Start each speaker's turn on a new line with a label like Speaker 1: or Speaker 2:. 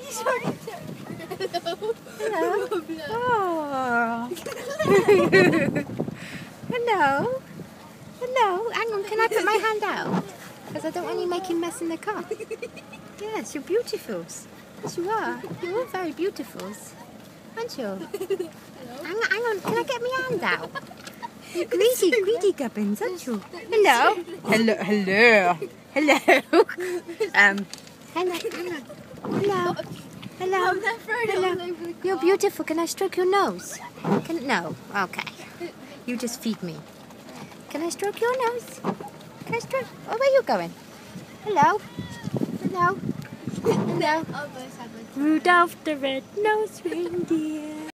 Speaker 1: Hello. Oh. Hello. Hello. Hang on, can I put my hand out? Because I don't want you making mess in the car. Yes, you're beautiful. Yes, you are. You're all very beautiful. Aren't you? Hang on, can I get my hand out? You're greedy gubbins, aren't you? Hello. Hello. Hello. Hello. Hello. Hello. You're beautiful. Can I stroke your nose? No. Okay. You just feed me. Can I stroke your nose? Can I stroke? Oh, where are you going? Hello. Hello. Hello. Rudolph the red-nosed reindeer.